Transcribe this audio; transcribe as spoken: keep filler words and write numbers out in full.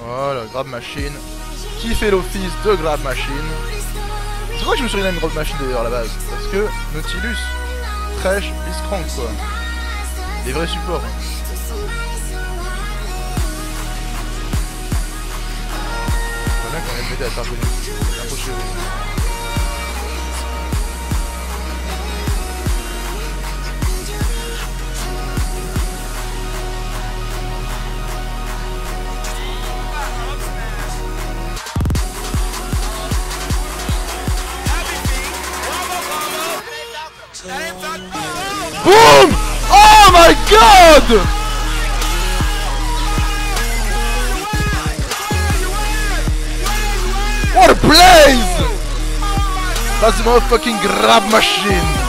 Voilà, grab machine. Qui fait l'office de grab machine. C'est pourquoi je me suis renamed grab machine d'ailleurs à la base. Parce que Nautilus, Thresh, is crank quoi. Des vrais supports. Voilà quand même m'aider à faire venir. Approchez-vous. Boom! Oh my god! What a blaze! That's the motherfucking grab machine!